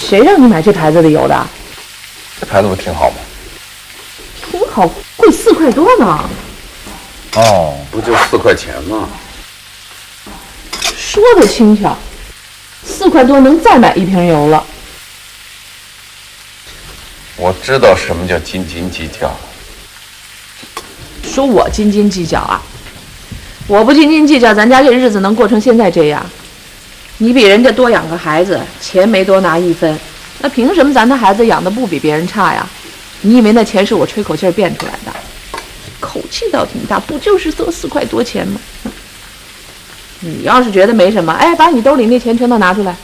谁让你买这牌子的油的？ 这牌子不挺好吗？ 挺好，贵4块多呢。 哦，不就4块钱吗？ 说的轻巧，4块多能再买1瓶油了。 我知道什么叫斤斤计较。 说我斤斤计较啊？我不斤斤计较，咱家这日子能过成现在这样？你比人家多养个孩子，钱没多拿1分，那凭什么咱的孩子养的不比别人差呀？你以为那钱是我吹口气变出来的？口气倒挺大，不就是多4块多钱吗？你要是觉得没什么，哎，把你兜里那钱全都拿出来。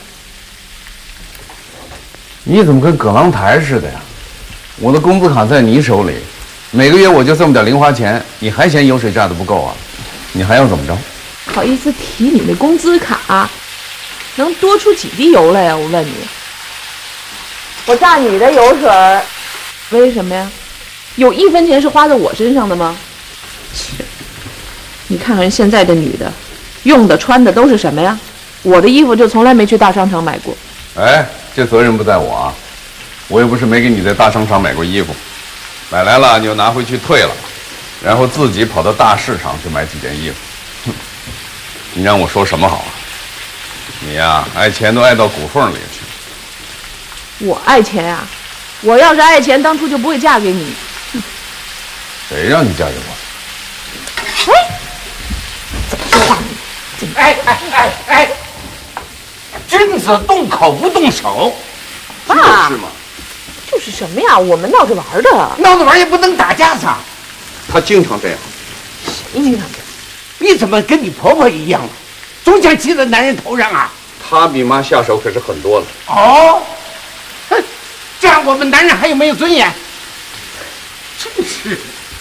你怎么跟葛朗台似的呀？我的工资卡在你手里，每个月我就这么点零花钱，你还嫌油水榨的不够啊？你还要怎么着？ 好意思提你那工资卡，能多出几滴油来呀？我问你，我榨你的油水，为什么呀？有1分钱是花在我身上的吗？切！你看看现在的女的，用的穿的都是什么呀？我的衣服就从来没去大商场买过。 哎，这责任不在我啊，我又不是没给你在大商场买过衣服，买来了你就拿回去退了，然后自己跑到大市场去买几件衣服。哼，你让我说什么好啊？你呀，爱钱都爱到骨缝里去。 我爱钱呀！我要是爱钱，当初就不会嫁给你。 谁让你嫁给我？ 哎，怎么说话你？ 哎！君子动口不动手， 爸， 是吗？ 就是什么呀？我们闹着玩的。 闹着玩也不能打架上。 他经常这样。 谁经常这样？ 你怎么跟你婆婆一样了？总想骑在男人头上啊？ 他比妈下手可是很多了。 哦，哼，这样我们男人还有没有尊严？真是。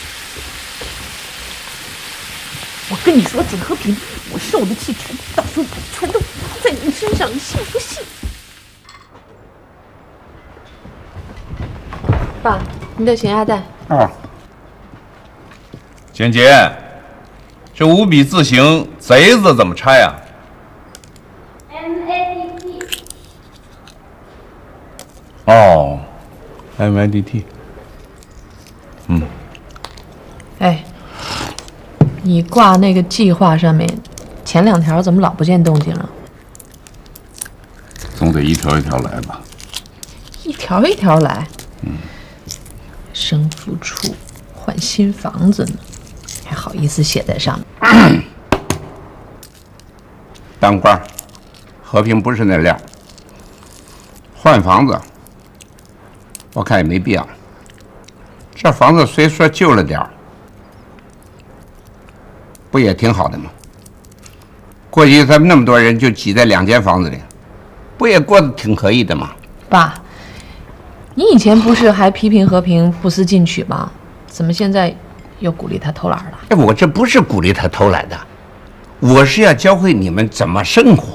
我跟你说，景和平，我受的气到时候全都在你身上，你信不信？爸，你的咸鸭蛋。 啊。 简洁，这五笔字形“贼”字怎么拆呀 ？MIDT。 哦 ，MIDT。嗯。 哎，你挂那个计划上面，前2条怎么老不见动静了？ 总得一条一条来吧。 一条一条来。嗯。生父处换新房子呢，还好意思写在上面？ 当官，和平不是那料。换房子，我看也没必要。这房子虽说旧了点儿，不也挺好的吗？过去咱们那么多人就挤在2间房子里，不也过得挺可以的吗？ 爸，你以前不是还批评和平不思进取吗？怎么现在又鼓励他偷懒了？ 哎，我这不是鼓励他偷懒的，我是要教会你们怎么生活。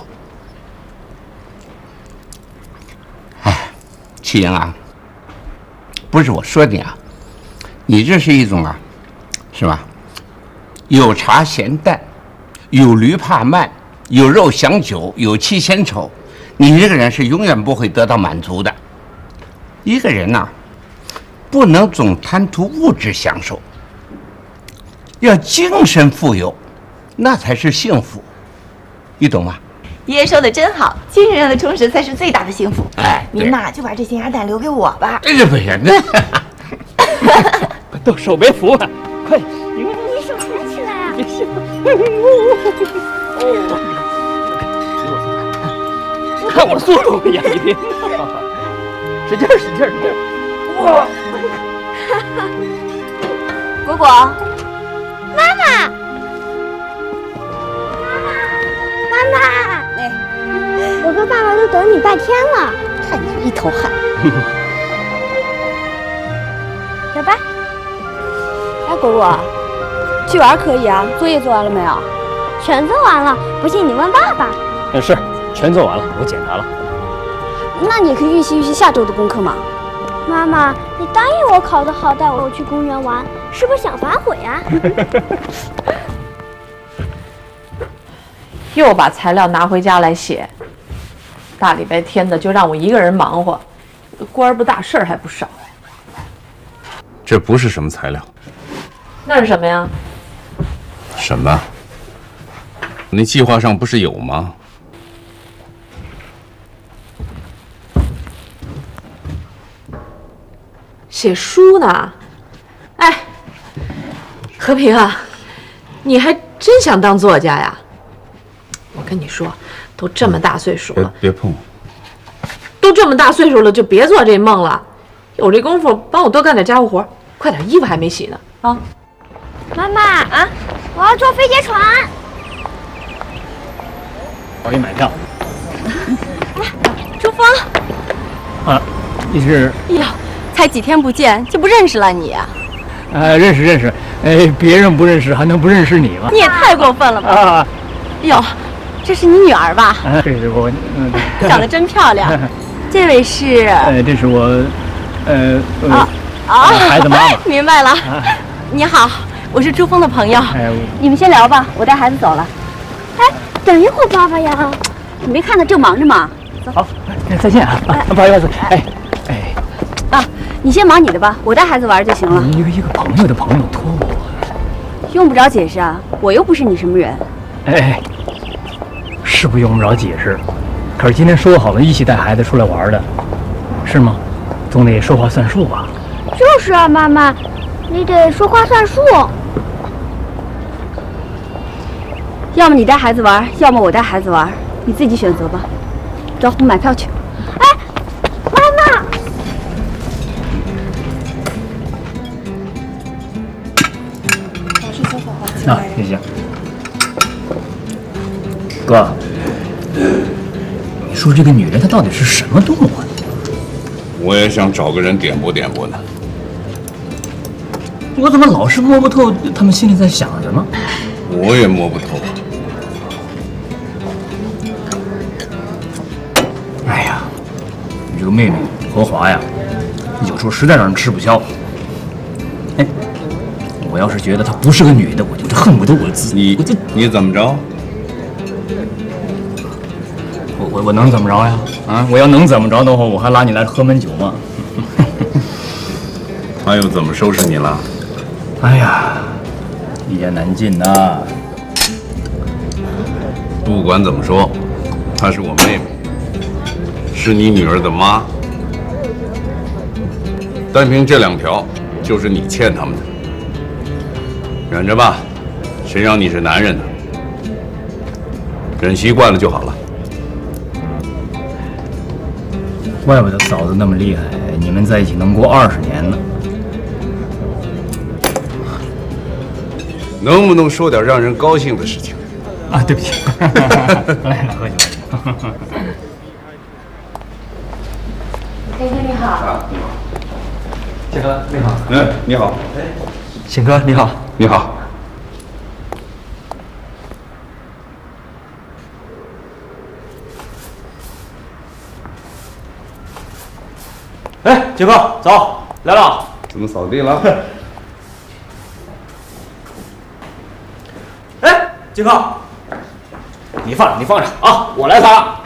哎，启英啊，不是我说你啊，你这是一种啊，是吧？有茶嫌淡，有驴怕慢，有肉想久，有妻嫌丑。你这个人是永远不会得到满足的。一个人呐，不能总贪图物质享受，要精神富有，那才是幸福，你懂吗？ 爷爷说的真好，精神上的充实才是最大的幸福。 哎， 您呐就把这咸鸭蛋留给我吧。 哎，不行，那都手别扶了，快！ 你手抬起来啊！ 别笑。看我速度，杨一婷，使劲儿，使劲儿，使劲儿！哇！ 果果，妈妈，妈妈，哎， 我和爸爸都等你半天了， 看你一头汗。 小白，哎，果果，去玩可以啊，作业做完了没有？全做完了，不信你问爸爸。 是，全做完了，我检查了。 那你可以预习预习下周的功课吗？妈妈，你答应我考得好，带我去公园玩，是不是想反悔啊？ 又把材料拿回家来写， 大礼拜天的就让我一个人忙活，官儿不大，事儿还不少。 这不是什么材料。 那是什么呀？ 什么？那计划上不是有吗？ 写书呢？哎，和平啊，你还真想当作家呀？我跟你说，都这么大岁数了， 别碰我！ 都这么大岁数了，就别做这梦了。有这功夫，帮我多干点家务活，快点，衣服还没洗呢啊！ 妈妈啊，我要坐飞机船。 我给你买票。 朱峰， 啊，你是？ 哎呀，才几天不见就不认识了你啊？ 认识。别人不认识，还能不认识你吗？ 你也太过分了吧！ 啊， 哟，这是你女儿吧？ 这是我， 长得真漂亮。这位是？ 这是我，孩子妈妈。 明白了。你好，我是朱峰的朋友。 你们先聊吧，我带孩子走了。哎，等一会儿，爸爸呀，你没看他正忙着吗？走。 好，再见啊！不好意思， 啊，你先忙你的吧，我带孩子玩就行了。 一个朋友的朋友托我。 用不着解释啊，我又不是你什么人。 是不用不着解释，可是今天说好了一起带孩子出来玩的，是吗？总得说话算数吧？ 就是啊，妈妈，你得说话算数。要么你带孩子玩，要么我带孩子玩，你自己选择吧。走，我买票去。哎，妈妈。 啊，谢谢。哥，你说这个女人她到底是什么动物啊？ 我也想找个人点拨点拨呢。 我怎么老是摸不透他们心里在想什么？ 我也摸不透。 哎呀，你这个妹妹何华呀，有时候实在让人吃不消。哎，我要是觉得她不是个女的，我就恨不得你怎么着？ 我能怎么着呀？啊，我要能怎么着的话，我还拉你来喝闷酒吗？ 他又怎么收拾你了？ 哎呀，一言难尽呐。 不管怎么说，她是我妹妹，是你女儿的妈。单凭这2条，就是你欠他们的。忍着吧，谁让你是男人呢？忍习惯了就好了。 怪不得嫂子那么厉害，你们在一起能过20年呢。 能不能说点让人高兴的事情？ 啊，对不起。来，喝酒。 天天你好。 建哥你好。 你好。 显哥你好。 你好。 杰哥，走，来了。 怎么扫地了？ 哎，杰哥，你放着啊，我来擦。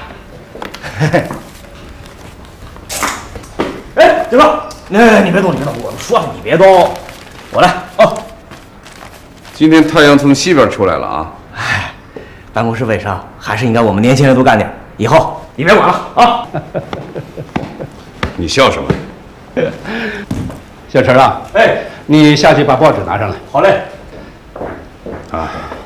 哎，杰哥，你别动，我说了你别动，我来啊。 今天太阳从西边出来了啊！ 哎，办公室卫生还是应该我们年轻人多干点，以后你别管了啊。 你笑什么？ 小陈啊，你下去把报纸拿上来。 好嘞。 啊，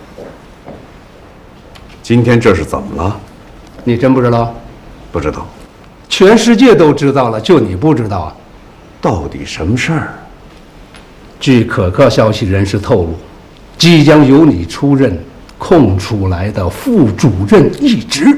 今天这是怎么了？ 你真不知道？ 不知道。 全世界都知道了，就你不知道啊？ 到底什么事儿？ 据可靠消息人士透露，即将由你出任空出来的副主任一职。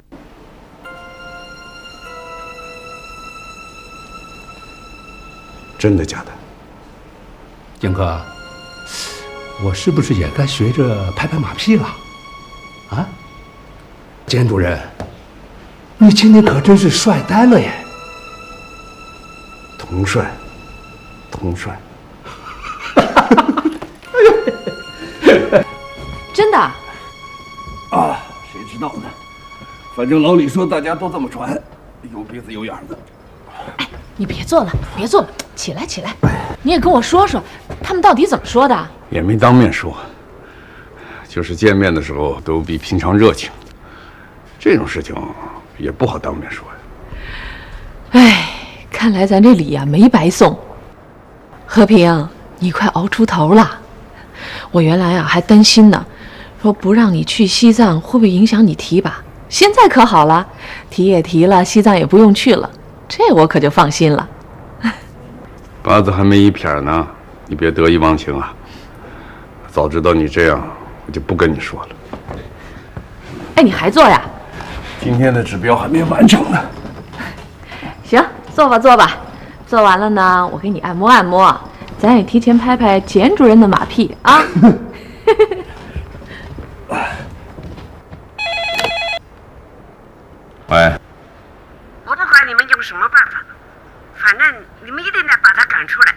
真的假的？ 景哥，我是不是也该学着拍拍马屁了？啊，监主任，你今天可真是帅呆了耶！ 佟帅， 真的？ 啊，谁知道呢？反正老李说大家都这么传。 有鼻子有眼的。 哎，你别坐了，别坐了，起来起来，你也跟我说说，他们到底怎么说的？ 也没当面说，就是见面的时候都比平常热情。这种事情也不好当面说呀。 哎，看来咱这礼呀没白送。和平，你快熬出头了。我原来啊还担心呢，说不让你去西藏会不会影响你提拔？现在可好了，提也提了，西藏也不用去了，这我可就放心了。 八字还没一撇呢，你别得意忘形啊！早知道你这样，我就不跟你说了。 哎，你还做呀？ 今天的指标还没完成呢。 行，做吧做吧，做完了呢，我给你按摩按摩，咱也提前拍拍简主任的马屁啊。 喂， 我不管你们用什么办法，反正你们一定得把他赶出来。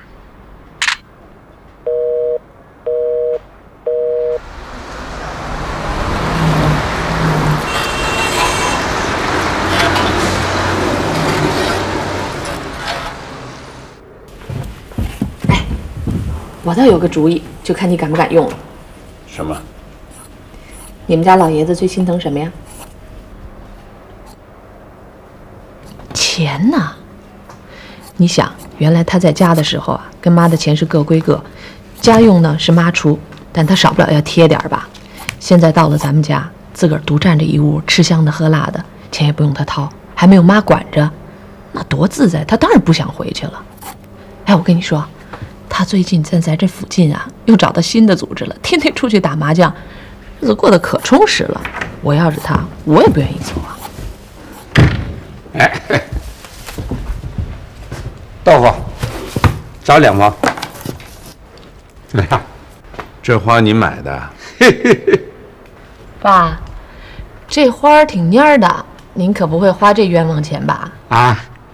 哎，我倒有个主意，就看你敢不敢用了。 什么？ 你们家老爷子最心疼什么呀？钱呢？你想，原来他在家的时候啊，跟妈的钱是各归各，家用呢是妈出，但他少不了要贴点吧。现在到了咱们家，自个儿独占这一屋，吃香的喝辣的，钱也不用他掏，还没有妈管着，那多自在！他当然不想回去了。哎，我跟你说，他最近在咱这附近啊，又找到新的组织了，天天出去打麻将，日子过得可充实了。我要是他，我也不愿意走啊。 哎，豆腐，找2包。怎么样？ 这花你买的？ 爸，这花儿挺蔫儿的，您可不会花这冤枉钱吧？ 啊，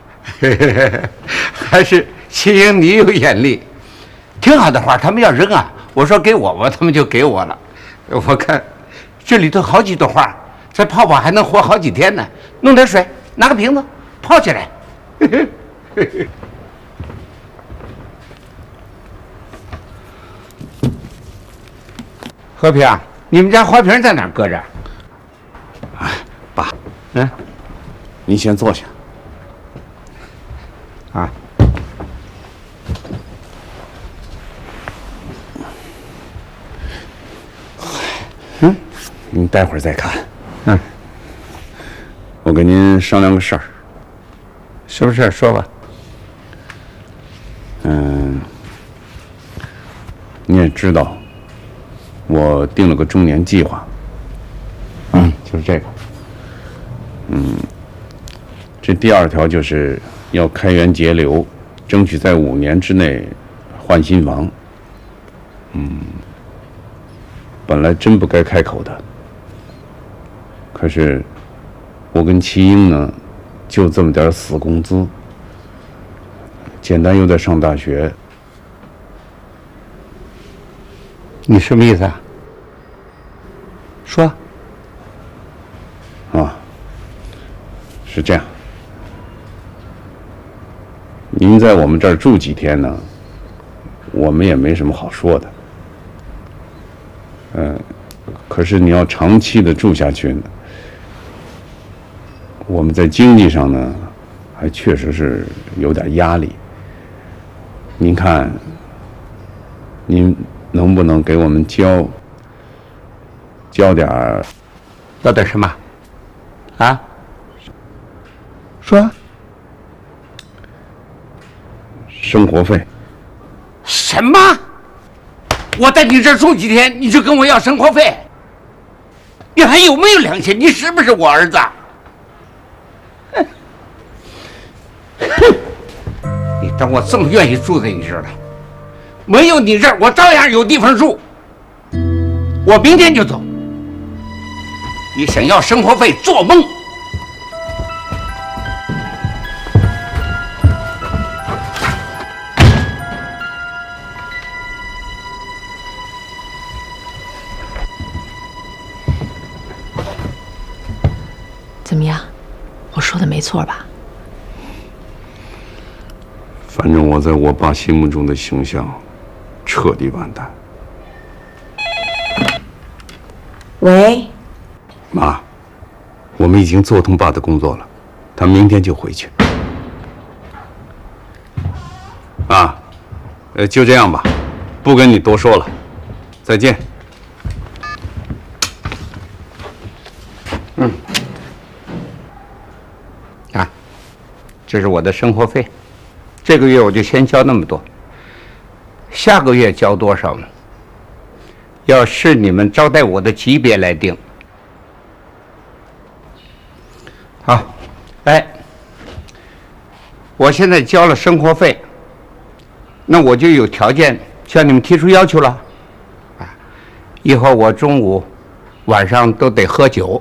还是齐英你有眼力，挺好的花，他们要扔啊。我说给我吧，他们就给我了。我看这里头好几朵花，再泡泡还能活好几天呢。弄点水，拿个瓶子泡起来。和平，你们家花瓶在哪儿搁着？ 哎，爸，您先坐下。 啊。 您待会儿再看。我跟您商量个事儿。 什么事儿？说吧。 你也知道，我定了个中年计划。 就是这个。 这第2条就是要开源节流，争取在5年之内换新房。本来真不该开口的，可是我跟齐英呢，就这么点死工资，简单又在上大学。 你什么意思啊？说。 是这样，您在我们这儿住几天呢？我们也没什么好说的。可是你要长期的住下去呢，我们在经济上呢，还确实是有点压力。您看，您能不能给我们交点儿？ 要点什么？啊？说。 生活费。 什么？我在你这儿住几天，你就跟我要生活费？你还有没有良心？你是不是我儿子？你当我这么愿意住在你这儿了？没有你这儿，我照样有地方住。我明天就走。你想要生活费，做梦！ 怎么样？我说的没错吧？ 反正我在我爸心目中的形象彻底完蛋。 喂， 妈，我们已经做通爸的工作了，他明天就回去。啊，就这样吧，不跟你多说了，再见。 啊，这是我的生活费，这个月我就先交那么多，下个月交多少呢？要视你们招待我的级别来定。好，哎，我现在交了生活费，那我就有条件向你们提出要求了。啊，以后我中午、晚上都得喝酒，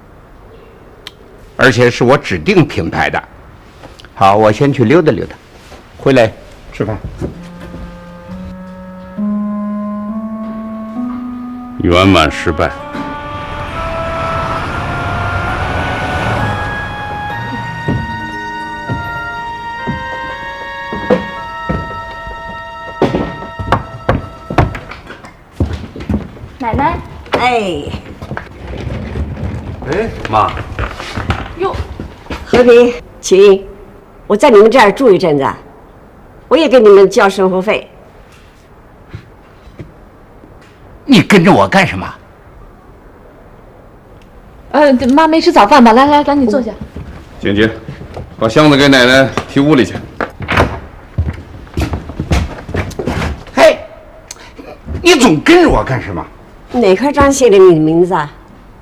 而且是我指定品牌的。好，我先去溜达溜达，回来吃饭。 圆满失败。 奶奶， 哎， 妈， 哟， 和平、秦，我在你们这儿住一阵子，我也给你们交生活费。 你跟着我干什么？ 妈没吃早饭吧？来来，赶紧坐下。 姐姐，把箱子给奶奶提屋里去。 嘿，你总跟着我干什么？ 哪块章写的你的名字啊？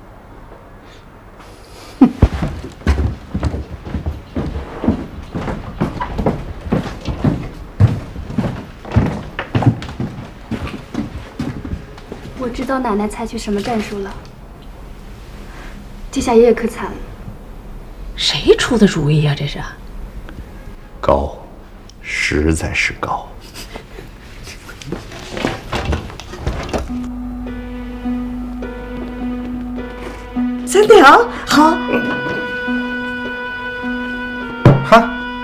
我知道奶奶采取什么战术了。这下爷爷可惨了。 谁出的主意呀？这是？ 高，实在是高。 3条，好。 好。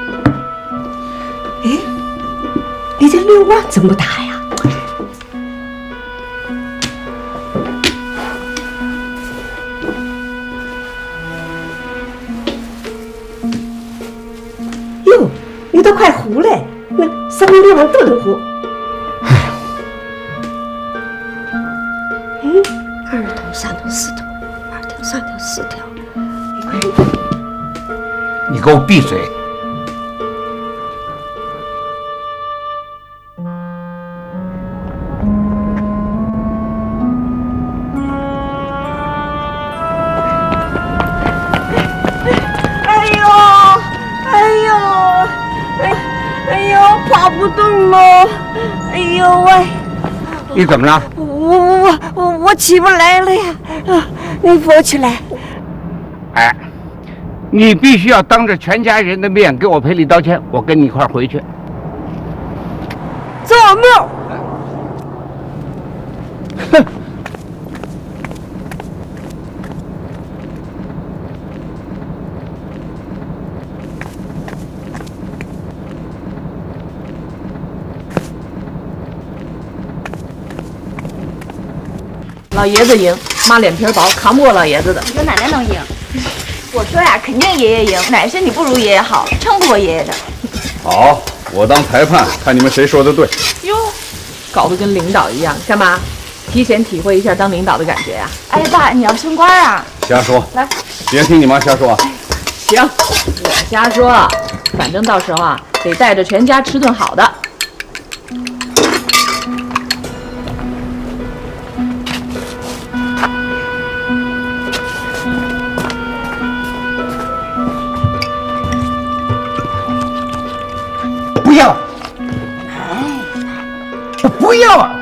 哎，你这6万怎么打呀？哟，你都快糊了，那3万6万都能糊。2条、3条、4条，2条、3条、4条， 你给我闭嘴！ 爬不动了，哎呦喂！ 你怎么了？ 我起不来了呀！你扶我起来。 哎，你必须要当着全家人的面给我赔礼道歉，我跟你一块儿回去。 做梦！ 哼！ 老爷子赢，妈脸皮薄，扛不过老爷子的。 我觉得奶奶能赢。我说呀，肯定爷爷赢，奶奶身体不如爷爷好，撑不过爷爷的。 好，我当裁判，看你们谁说的对。 哟，搞得跟领导一样，干嘛？提前体会一下当领导的感觉呀？ 哎，爸，你要升官啊？ 瞎说， 来， 别听你妈瞎说啊。 行，我瞎说，反正到时候啊，得带着全家吃顿好的。 不要！不要啊！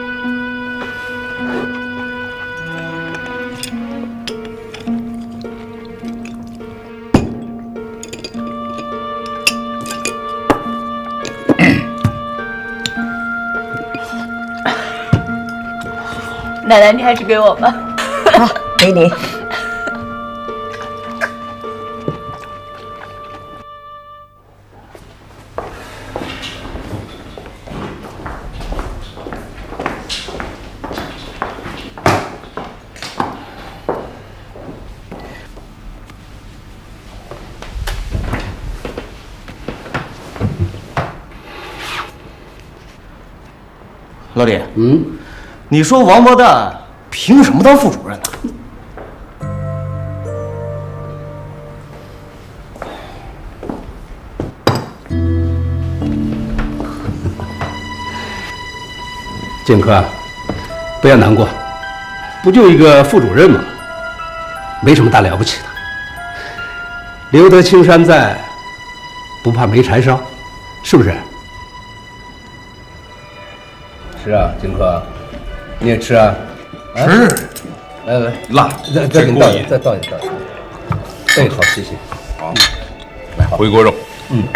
奶奶，你还是给我吧。 好，给你。 老李，你说王八蛋凭什么当副主任呢？ 剑客，不要难过，不就一个副主任吗？没什么大了不起的。留得青山在，不怕没柴烧，是不是？吃啊，剑客，你也吃啊？ 吃。 来来， 辣， 再给你倒一点，再倒一点。哎，好，谢谢。 好，来回锅肉。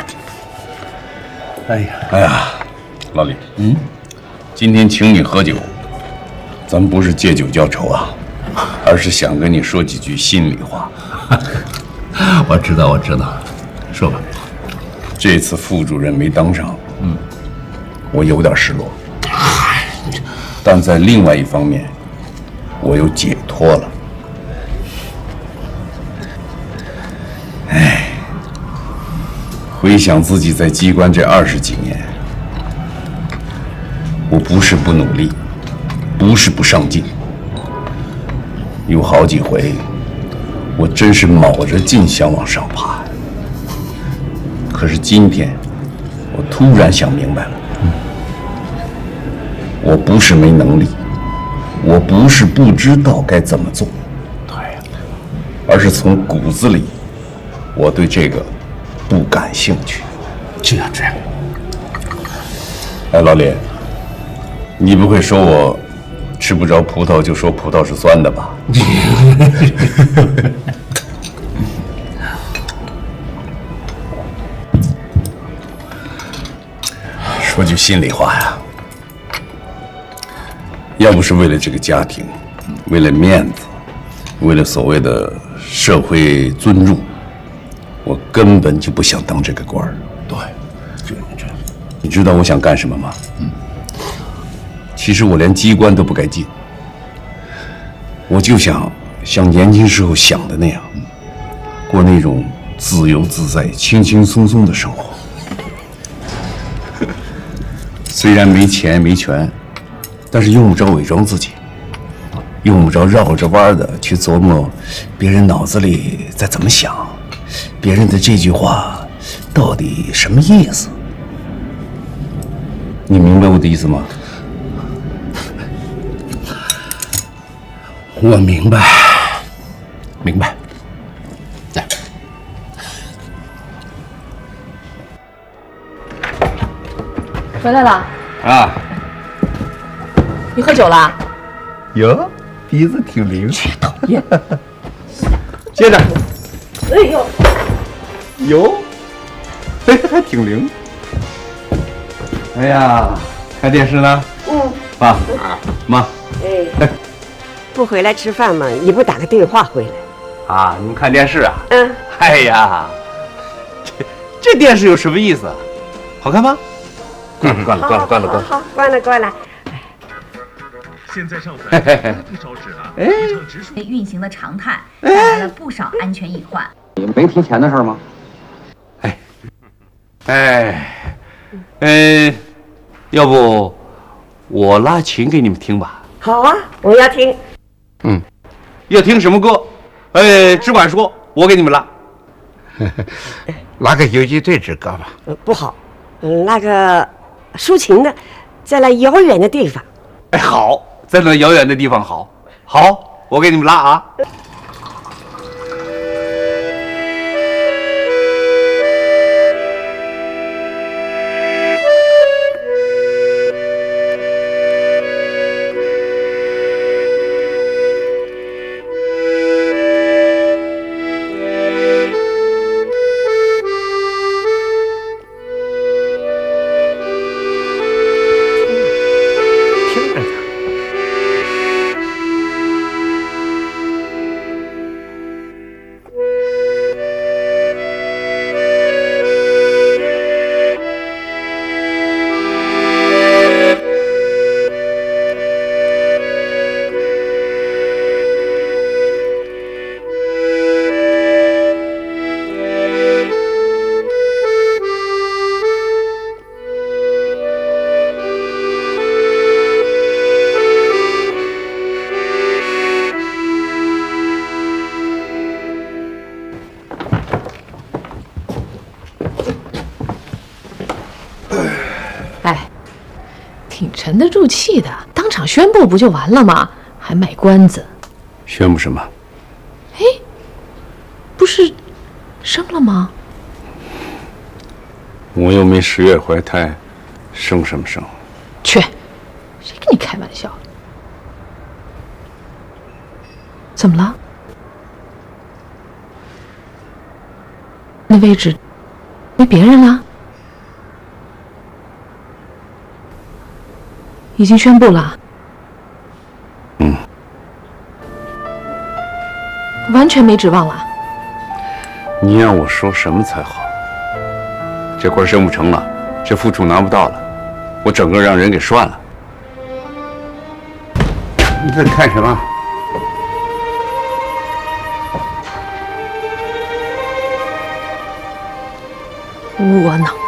哎呀，老李，今天请你喝酒，咱们不是借酒浇愁啊，而是想跟你说几句心里话。 我知道，说吧。 这次副主任没当上，我有点失落，但在另外一方面，我又解脱了。哎，回想自己在机关这20几年，我不是不努力，不是不上进，有好几回，我真是卯着劲想往上爬。可是今天，我突然想明白了，我不是没能力，我不是不知道该怎么做，对，而是从骨子里，我对这个不感兴趣。 这样。 哎，老李，你不会说我吃不着葡萄就说葡萄是酸的吧？说句心里话呀，要不是为了这个家庭，为了面子，为了所谓的社会尊重，我根本就不想当这个官儿。 对， 你知道我想干什么吗？其实我连机关都不该进，我就想像年轻时候想的那样，过那种自由自在、轻轻松松的生活。虽然没钱没权，但是用不着伪装自己，用不着绕着弯的去琢磨别人脑子里在怎么想，别人的这句话到底什么意思。你明白我的意思吗？ 我明白。来， 回来了啊！ 你喝酒了？ 哟，鼻子挺灵。 讨厌。 接着。 哎呦， 哟，还挺灵。哎呀，看电视呢？爸，妈。 哎，不回来吃饭吗？你不打个电话回来？ 啊，你们看电视啊？ 哎呀，这电视有什么意思？好看吗？关了。 好，关了。 现在上载不烧纸了，一场植树运行的常态，带来了不少安全隐患。 你们没提钱的事吗？ 要不我拉琴给你们听吧？ 好啊，我要听。 要听什么歌？只管说，我给你们拉。 拉个游击队之歌吧。 不好，那个抒情的，在那遥远的地方。 好，在那遥远的地方，好，我给你们拉啊。 挺沉得住气的，当场宣布不就完了吗？还卖关子。 宣布什么？ 哎，不是生了吗？ 我又没10月怀胎，生什么生？ 去，谁跟你开玩笑？怎么了？那位置没别人了？已经宣布了？完全没指望了。 你让我说什么才好？这活生不成了，这副处拿不到了，我整个让人给涮了。你在看什么？ 窝囊！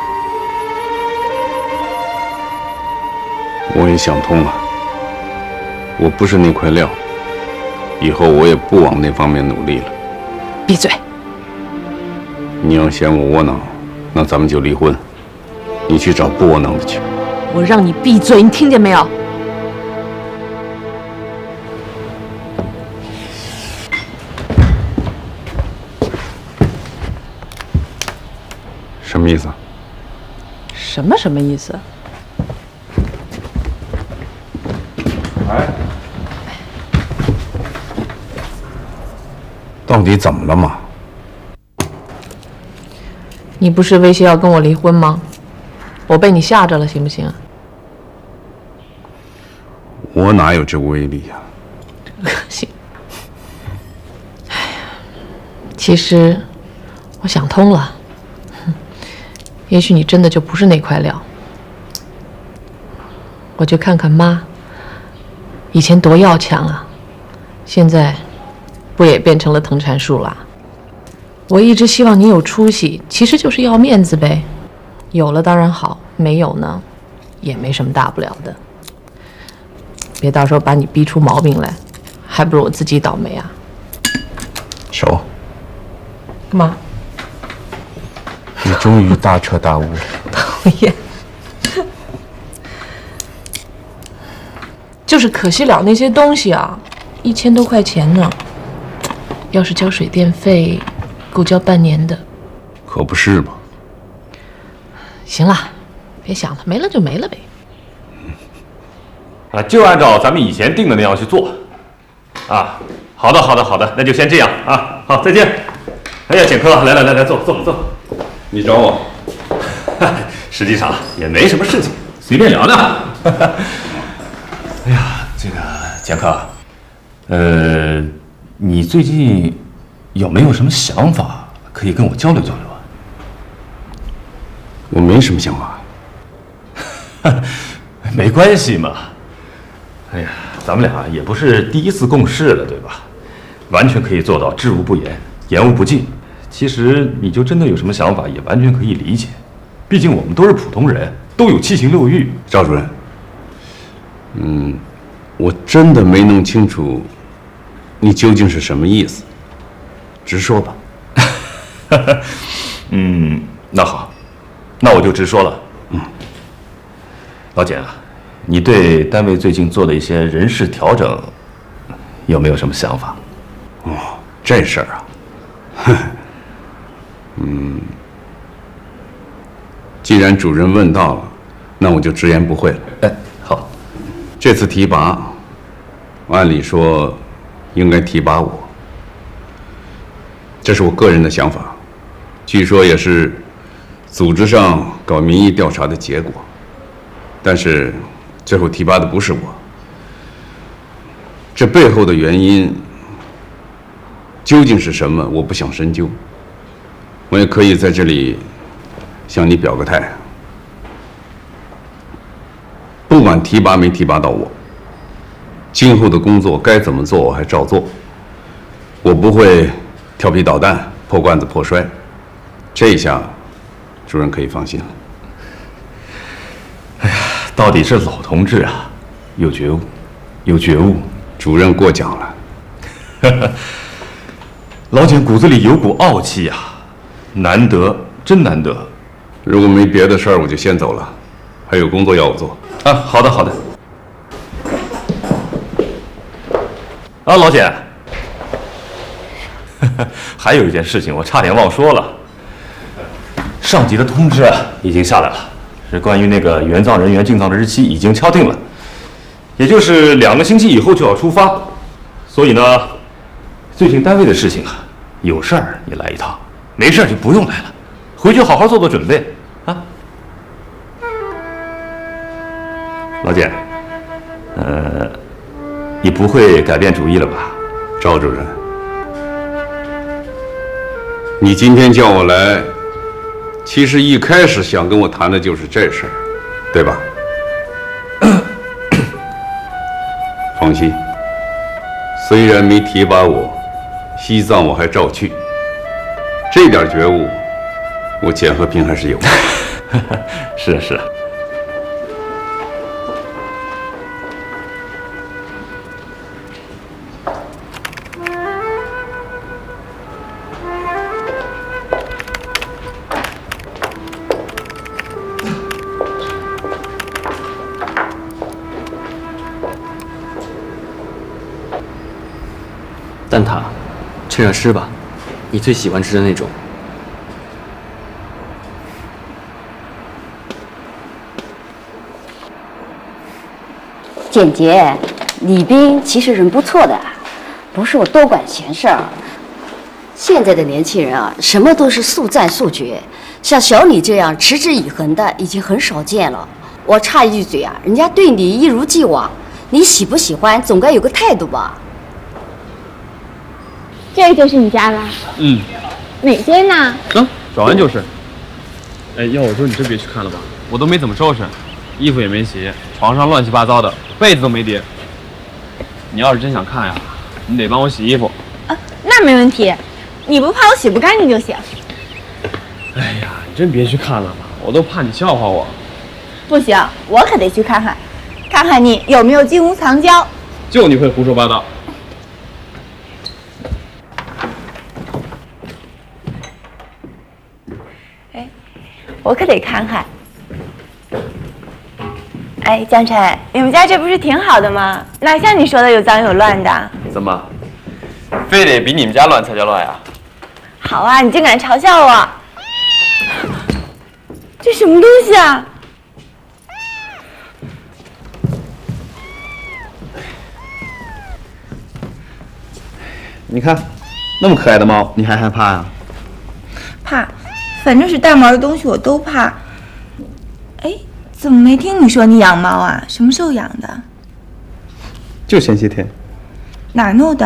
我也想通了，我不是那块料，以后我也不往那方面努力了。 闭嘴！ 你要嫌我窝囊，那咱们就离婚，你去找不窝囊的去。 我让你闭嘴，你听见没有？ 什么意思？ 什么意思？ 哎，到底怎么了嘛？ 你不是威胁要跟我离婚吗？我被你吓着了，行不行？ 我哪有这威力呀？ 恶心！哎呀，其实我想通了，也许你真的就不是那块料。我去看看妈，以前多要强啊，现在不也变成了藤缠树了？我一直希望你有出息，其实就是要面子呗。有了当然好，没有呢，也没什么大不了的。别到时候把你逼出毛病来，还不如我自己倒霉啊！ 手， 干嘛？ 你终于大彻大悟了。 讨厌，就是可惜了那些东西啊，1000多块钱呢。要是交水电费，够交半年的。 可不是嘛。 行了，别想了，没了就没了呗。 啊，就按照咱们以前定的那样去做。啊，好的，好的，好的，那就先这样啊。好，再见。哎呀，简科，来，坐。 你找我？ 实际上也没什么事情，随便聊聊。哎呀，这个简科，你最近有没有什么想法可以跟我交流交流啊？ 我没什么想法。 没关系嘛。哎呀，咱们俩也不是第一次共事了，对吧？完全可以做到知无不言，言无不尽。其实你就真的有什么想法，也完全可以理解。毕竟我们都是普通人，都有7情6欲。 赵主任，我真的没弄清楚你究竟是什么意思，直说吧。 那好，那我就直说了。老简啊，你对单位最近做的一些人事调整，有没有什么想法？ 哦，这事儿啊，既然主任问到了，那我就直言不讳了。 哎，好， 这次提拔，按理说应该提拔我，这是我个人的想法，据说也是组织上搞民意调查的结果，但是最后提拔的不是我，这背后的原因究竟是什么？我不想深究。我也可以在这里向你表个态，不管提拔没提拔到我，今后的工作该怎么做我还照做，我不会调皮捣蛋、破罐子破摔。这一下，主任可以放心了。 哎呀，到底是老同志啊，有觉悟，有觉悟。 主任过奖了。 老简骨子里有股傲气呀，难得，真难得。 如果没别的事儿，我就先走了，还有工作要我做。 啊，好的好的。啊，老简，还有一件事情我差点忘说了，上级的通知已经下来了，是关于那个援藏人员进藏的日期已经敲定了，也就是2个星期以后就要出发。所以呢，最近单位的事情啊，有事儿你来一趟，没事儿就不用来了，回去好好做做准备啊。老简，你不会改变主意了吧？ 赵主任，你今天叫我来，其实一开始想跟我谈的就是这事儿，对吧？放心，虽然没提拔我，西藏我还照去。这点觉悟，我简和平还是有的。 是啊，是啊。 蛋挞，趁热吃吧，你最喜欢吃的那种。 简洁，李斌其实人不错的，不是我多管闲事儿。现在的年轻人啊，什么都是速战速决，像小李这样持之以恒的已经很少见了。我插一句嘴啊，人家对你一如既往，你喜不喜欢总该有个态度吧？ 这就是你家啦？ 嗯。 哪间呢？ 转弯就是。哎，要我说你真别去看了吧，我都没怎么收拾，衣服也没洗，床上乱七八糟的，被子都没叠。你要是真想看呀，你得帮我洗衣服。 那没问题，你不怕我洗不干净就行。 哎呀，你真别去看了吧，我都怕你笑话我。 不行，我可得去看看，看看你有没有金屋藏娇。 就你会胡说八道。 我可得看看。哎，江晨，你们家这不是挺好的吗？哪像你说的有脏有乱的？ 怎么，非得比你们家乱才叫乱呀？ 好啊，你竟敢嘲笑我！这什么东西啊？ 你看，那么可爱的猫，你还害怕呀？ 怕。反正是带毛的东西我都怕。哎，怎么没听你说你养猫啊？什么时候养的？ 就前些天。 哪儿弄的？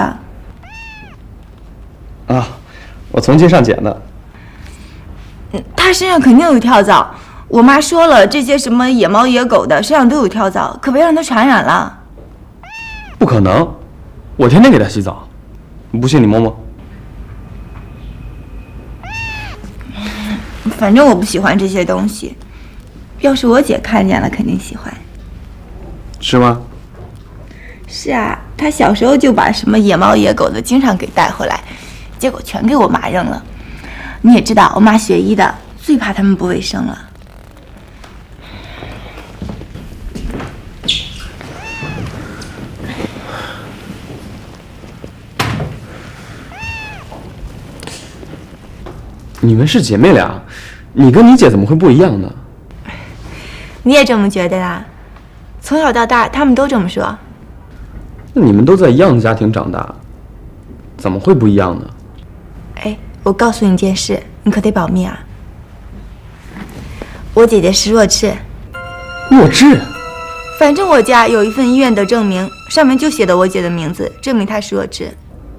啊，我从街上捡的。 它身上肯定有跳蚤，我妈说了，这些什么野猫野狗的身上都有跳蚤，可别让它传染了。 不可能，我天天给它洗澡，你不信你摸摸。 反正我不喜欢这些东西，要是我姐看见了，肯定喜欢。 是吗？ 是啊，她小时候就把什么野猫野狗的经常给带回来，结果全给我妈扔了。你也知道，我妈学医的，最怕他们不卫生了。 你们是姐妹俩，你跟你姐怎么会不一样呢？ 你也这么觉得啦？从小到大，他们都这么说。 那你们都在一样的家庭长大，怎么会不一样呢？ 哎，我告诉你一件事，你可得保密啊。我姐姐是弱智。 弱智？ 反正我家有一份医院的证明，上面就写的我姐的名字，证明她是弱智。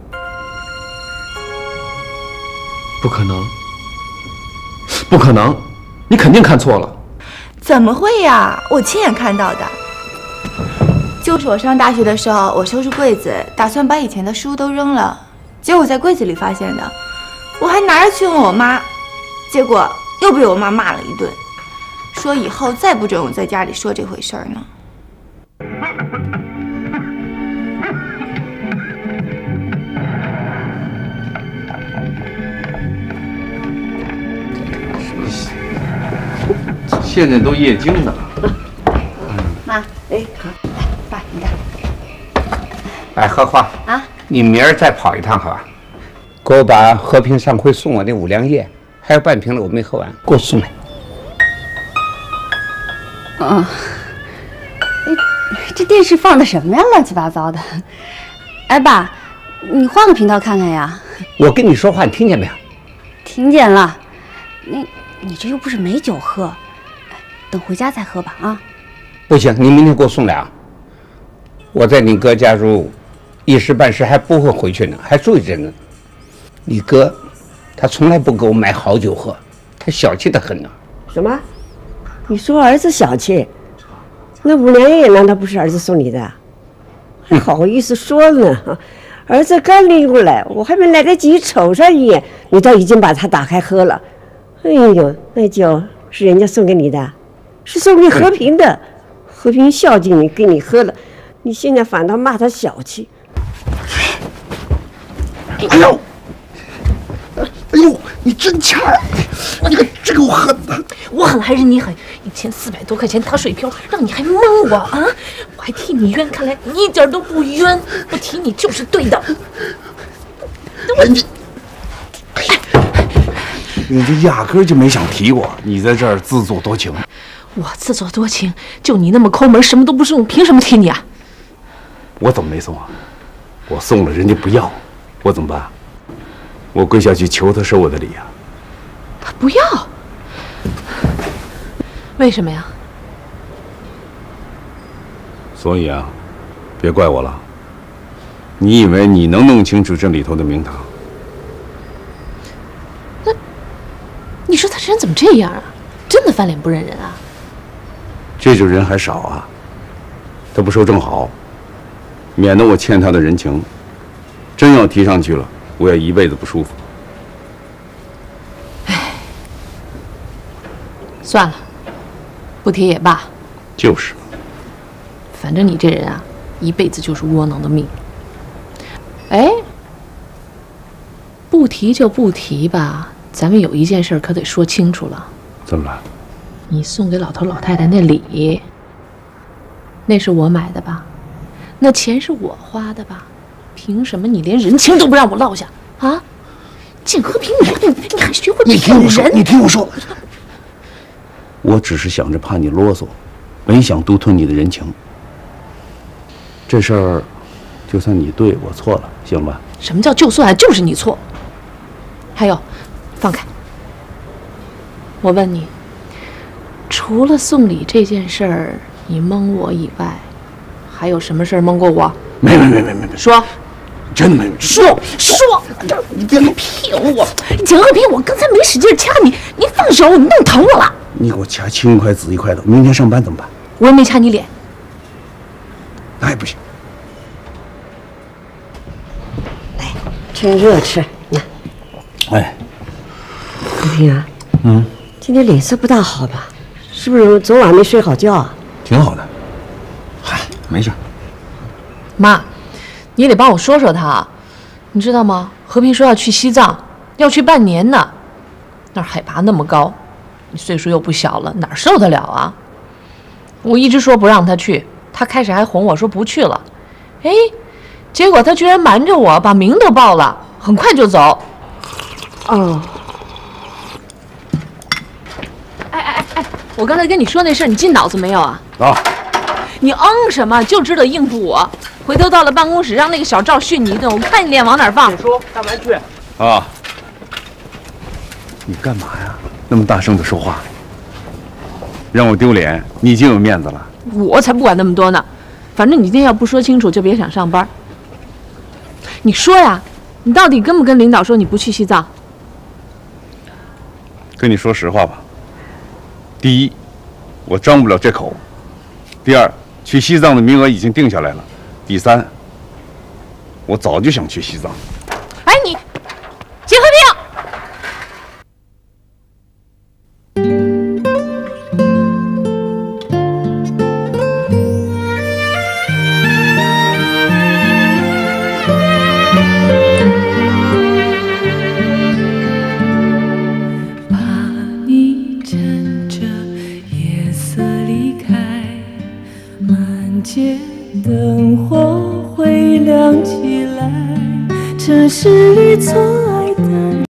不可能。不可能，你肯定看错了。 怎么会呀？我亲眼看到的。就是我上大学的时候，我收拾柜子，打算把以前的书都扔了，结果在柜子里发现的。我还拿着去问我妈，结果又被我妈骂了一顿，说以后再不准我在家里说这回事儿呢。 现在都夜经了， 妈， 哎，好， 爸，你的。 哎，荷花啊， 你明儿再跑一趟好吧？给我把和平上回送我那五粮液，还有半瓶了，我没喝完，给我送来。 嗯，这电视放的什么呀？乱七八糟的。哎，爸，你换个频道看看呀。 我跟你说话，你听见没有？ 听见了。你这又不是没酒喝，等回家再喝吧啊。 不行，你明天给我送来啊！我在你哥家住，一时半时还不会回去呢，还住一阵子。你哥，他从来不给我买好酒喝，他小气得很呢。 什么？你说儿子小气？那五粮液难道不是儿子送你的？还好意思说呢？儿子刚拎过来，我还没来得及瞅上一眼，你倒已经把它打开喝了。哎呦，那酒是人家送给你的，是送给和平的。和平孝敬你，给你喝了，你现在反倒骂他小气。 哎呦！哎呦，你真欠！你可真够狠的！ 我狠还是你狠？1400多块钱打水漂，让你还蒙我啊！我还替你冤，看来你一点都不冤，不提你就是对的。 你这压根就没想提我，你在这儿自作多情。 我自作多情，就你那么抠门，什么都不送，凭什么提你啊？ 我怎么没送啊？我送了，人家不要，我怎么办？我跪下去求他收我的礼啊！ 他不要，为什么呀？ 所以啊，别怪我了。你以为你能弄清楚这里头的名堂？ 那，你说他这人怎么这样啊？真的翻脸不认人啊？ 这种人还少啊，他不收正好，免得我欠他的人情。真要提上去了，我也一辈子不舒服。 唉，算了，不提也罢。 就是， 反正你这人啊，一辈子就是窝囊的命。哎，不提就不提吧，咱们有一件事可得说清楚了。 怎么了？ 你送给老头老太太那礼，那是我买的吧？那钱是我花的吧？凭什么你连人情都不让我落下啊？见和平你还学会骗人？ 你听我说，我只是想着怕你啰嗦，没想独吞你的人情。这事儿，就算你对我错了，行吧？ 什么叫就算？就是你错。还有，放开。我问你。除了送礼这件事儿，你蒙我以外，还有什么事儿蒙过我？ 没， 说， 真的没。 说， 你别骗我！简和平，我刚才没使劲掐你，你放手，你弄疼我了。 你给我掐青一块紫一块的，明天上班怎么办？ 我也没掐你脸。 那也不行。 来，趁热吃。 哎， 和平啊，今天脸色不大好吧？是不是昨晚没睡好觉啊？ 挺好的，嗨，没事。 妈，你得帮我说说他，你知道吗？和平说要去西藏，要去半年呢，那儿海拔那么高，你岁数又不小了，哪受得了啊？我一直说不让他去，他开始还哄我说不去了，哎，结果他居然瞒着我，把名都报了，很快就走。 哦。 哎，我刚才跟你说那事儿，你进脑子没有啊？ 啊！ 你什么？就知道应付我。回头到了办公室，让那个小赵训你一顿，我看你脸往哪儿放。 你说干嘛去？ 啊！你干嘛呀？那么大声的说话，让我丢脸，你已经有面子了。 我才不管那么多呢，反正你今天要不说清楚，就别想上班。你说呀，你到底跟不跟领导说你不去西藏？ 跟你说实话吧，第一，我张不了这口；第二，去西藏的名额已经定下来了；第三，我早就想去西藏。 哎，你，简和平。 灯火会亮起来，城市里从